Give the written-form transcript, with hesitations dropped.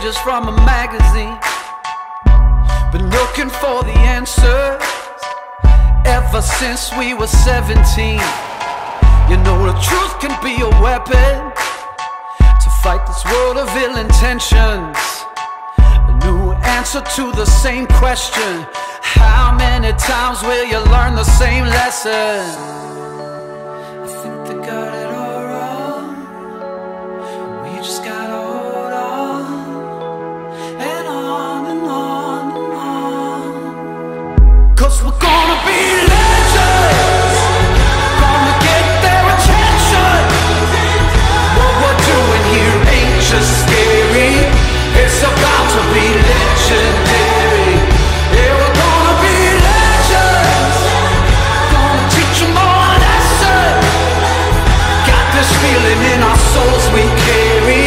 pages from a magazine. Been looking for the answers ever since we were 17. You know the truth can be a weapon to fight this world of ill intentions. A new answer to the same question: how many times will you learn the same lesson? I think they got it all wrong. We just gotta hold on, and on and on and on. 'Cause we're gonna be legends, gonna get their attention. What we're doing here ain't just scary, it's about to be legendary. Yeah, we're gonna be legends, gonna teach them all a lesson. Got this feeling in our souls we carry.